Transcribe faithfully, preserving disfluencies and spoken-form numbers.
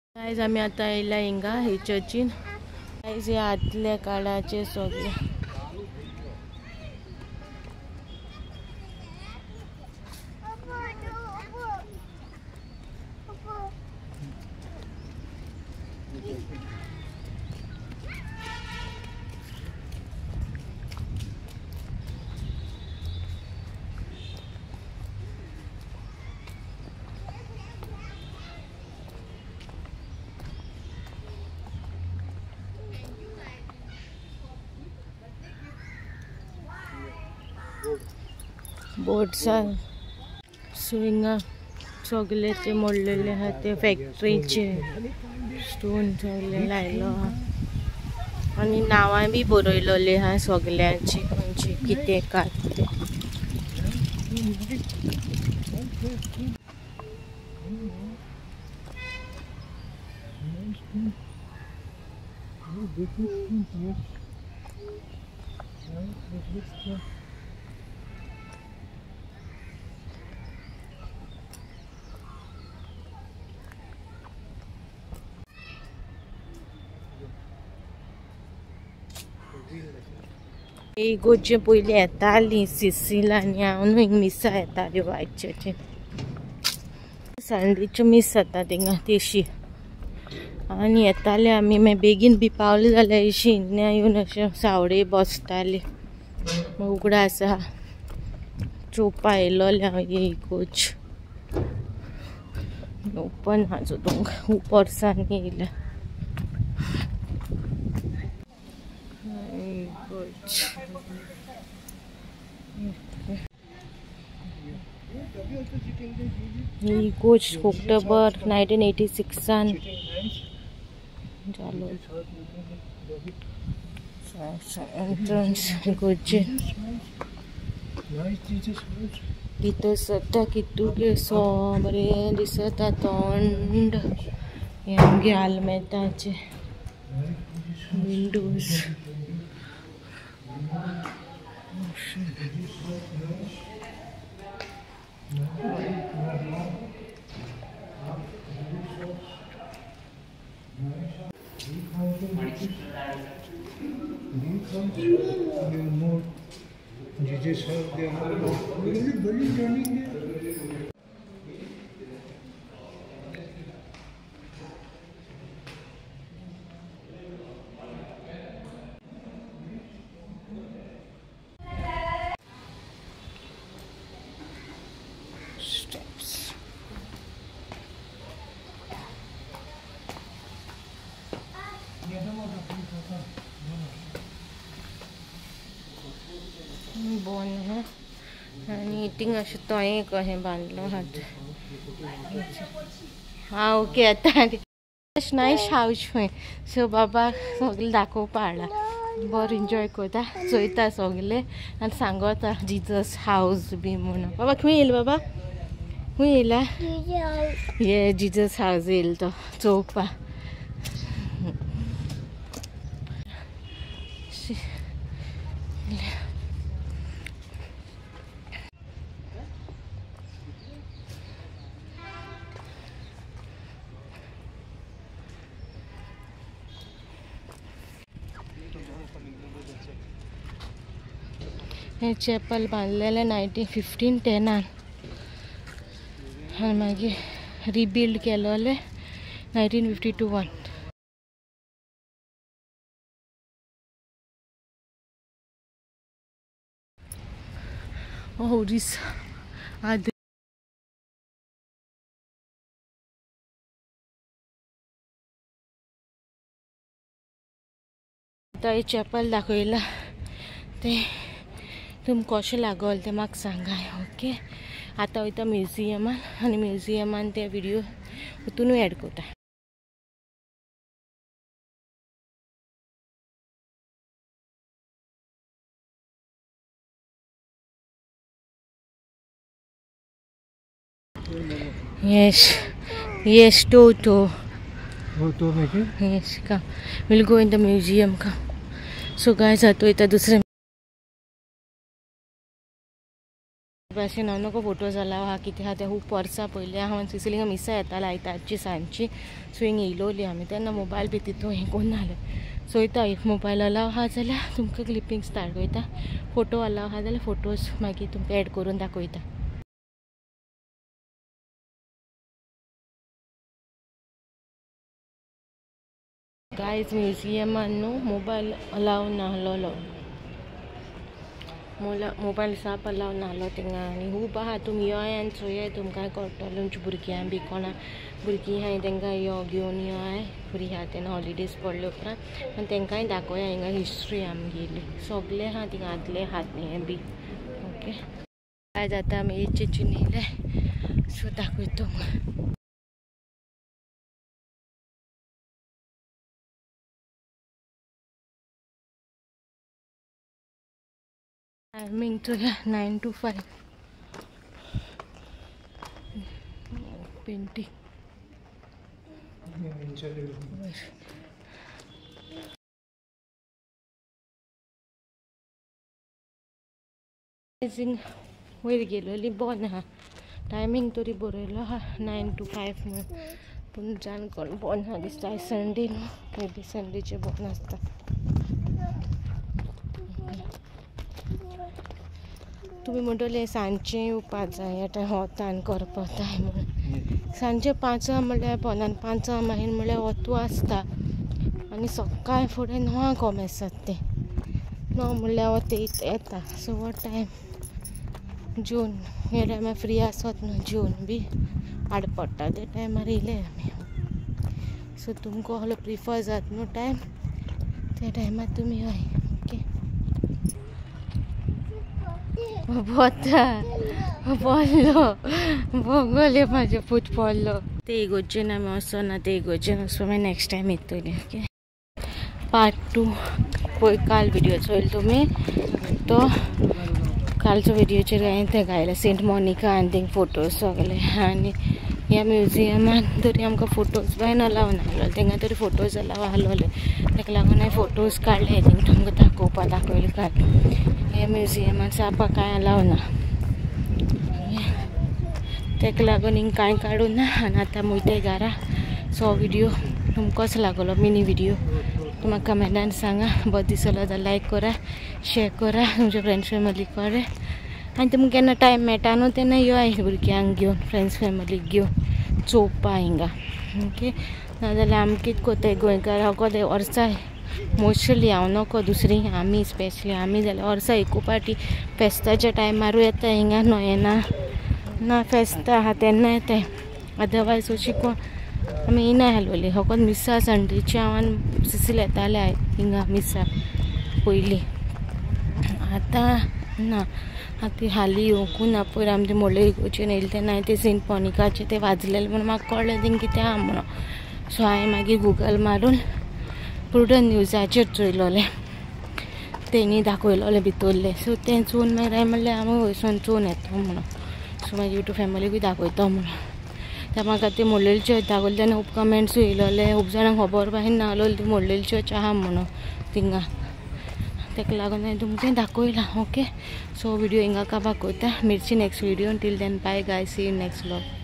Guys आम्ही आता येयला हिंगा हे चर्चीन गायज हे आदल्या काळाचे सगळे बोर्डसा स्विंगा सगळे ते मोडलेले आहात ते फॅक्टरीचे स्टोन सगळे लायलो आहा आणि नावां बी बरयलेली आहा सगळ्यांची खंयची कितें काय ते इगोचे पयलीं येतालीं सिसील आनी हांव न्हू हिंग मिसा येताली वायट चर्चीन संडेच्यो मिस जाता थिंगा तेशी आनी येताले आमी मागीर बेगीन बी पावले जाल्यार अशी हिन्या येवन अशें सावडे बसताले उगडो आसा चोवपा येयलोले हांव हे इगोच ओपन हाजो तुमकां वर्सान येयल्या इगोज ऑक्टोबर नाइनटीन एटी सिक्सान जालो एंट्रन्स इगोचे कितें सद्दा कितूके सो बरें दिसता तोंड हे आमगे आल्मेताचे विंडोज बोन है आनी इटिंग अशें तोय कशें बांदलो हात हां ओके येता नाही शावच खंय सो बाबा सगळे दाखोवपा हाडला बरो एन्जॉय करता चोयता सगळे आनी सांगता जिजस हावस बी म्हणून बाबा खंय येयला बाबा खंय येयला हे जिजस हावस येयला तो चोवपा हे चॅपल बांदलेले नायन्टीन फिफ्टीन टेनान आनी मागीर रिबिल्ड केलोले nineteen fifty two one Oh, this आतां हे चॅपल दाखयला ते तुमकां कशें लागल तें म्हाका सांगाय ओके आतां वयता म्युजियमान आनी म्युजियमान ते व्हिडियो हितून एड करता Yes, yes, Toto. Toto making? Yes, come. We'll go in the museum. Come. So, guys, I thought it was भाशेन हांव नको फोटो जालां हा कितें आहा तें खूब वर्सां पयलीं हांव सिसिली हिंगा मिसा येतालें आयतारची सांजची सो हिंगा येयलोली आमी तेन्ना मोबायल बी तितून हें कोन्न नाहलें चोयता इफ मोबायल अलाव आहा जाल्यार तुमकां क्लिपिंग स्टार्ट कोयता फोटो अलाव आहा जाल्यार फोटोज मागीर तुमकां एड करून दाखयता. गायज म्युजियमान न्हू मोबायल अलाव नाहलोलो मोबायल साप अलाव नाहलो थिंगा आनी खूब आहा तुमी योय आनी चोय तुमकां कळटलें तुमच्या भुरग्यां बी कोणा भुरगीं आहाय तांकां यो घेवन योय फ्री आहा तेन्ना हॉलिडेज पडले उपरांत आनी तांकांय दाखोवया हिंगा हिस्ट्री आमगेली सगलें आहा थिंगा आदलें हात हें बी ओके. आयज आतां आमी एचीन येयले सो दाखयता तुमकां. टायमिंग तो नाइन टू फाइव पेंटिंग वयर गेलोली बंद आहा टायमिंग तरी बरयलो आहा नाइन टू फाइव म्हणून पूण जाण कोण बंद आहा दिसता आयज संडे न्हू मे बी संडेचे बंद आसता. तुमी म्हणटले सांजचे येवपा जाय ह्या टायम वोतान करपा जाय म्हणून सांजचे पांचां म्हणल्यार बंद आनी पांचां मागीर म्हणल्यार वतू आसता आनी सकाळीं फुडें णवांक कॉम आसात ते णव म्हणल्यार वते येता सो हो टायम जून ह्या टायमार फ्री आसत न्हू जून बी आड पडटा ते टायमार येयले आमी सो तुमकां असलो प्रिफर जाता न्हू टायम त्या टायमार तुमी हय ओके. बोता पडलो भोगोले म्हाजे फूट पडलो ते इगोर्जेन आमी वचना ते इगोर्जेन वचपा मागीर नेक्स्ट टायम येतली ओके. पार्ट टू पळय काल विडियो चोयलो तुमी तो कालचो विडियोचेर हांवें तें घायलें सेंट मोनिका आनी थिंग फोटोज सगळे आनी ह्या म्युजियमान तरी आमकां फोटोज बायन अलाव नाहलो तेंगा तरी फोटोज अलाव आहलोले ताका लागून हांवें फोटोज काडले थिंग तुमकां दाखोवपा दाखयले काल. ह्या म्युजियमान सापा कांय अलाव ना ताका लागून हिंग कांय काडूं ना आनी आतां वयताय घरा सो विडियो तुमकां कसो लागलो मिनी विडियो म्हाका कमेंटान सांगा बरो दिसलो जाल्यार लायक करा शेअर करा तुमच्या फ्रेंड्स फॅमिली कडेन आनी तुमकां केन्ना टायम मेळटा न्हू तेन्ना योय भुरग्यांक घेवन फ्रेंड्स फॅमिलीक घेवन चोवपा हिंगा ओके. नाजाल्यार आमी कितें कोत्ताय गोंयकार हांव कोदे वर्सां मोस्टली हांव नोको दुसरी आमी स्पेशली आमी जाल्यार वर्सां एकू पाटी फेस्ताच्या टायमारूय येता हिंगा नोयेना ना फेस्तां आहा तेन्ना येताय अदरवायज अशी कोण आमी येना आहलोली होकोत मिसा संडेची हांव आनी सिसील येताले हिंगा मिसा पयलीं आतां ना आतां हालीं येवंकू ना पयर आमी ते मोडले इगोर्जेन येयले तेन्ना हांवें ते सेंट मोनिकाचे ते वाजलेले म्हणून म्हाका कळ्ळें थिंग कितें आहा म्हणून सो हांवें मागीर गुगल मारून प्रुडंट न्यूजाचेर चोयलोलें तेणी दाखयलोलें भितरलें सो तें चोवन मागीर हांवें म्हणलें हांव वयसून चोवन येता म्हणून सो मागीर यूट्यूब फॅमिलीकूय दाखयता म्हणून त्या म्हाका ते मोडलेली चर्च दाखयले तेन्ना खूब कमेंट्सूय येयलोले खूब जाणांक खबर बाय नाहलोली ती मोडलेली चर्च आहा म्हणून थिंगा ताका लागून हांवें तुमकां दाखयलां ओके. सो विडियो हिंगा काबार कोता मिर्ची next video till then bye guys see you next vlog.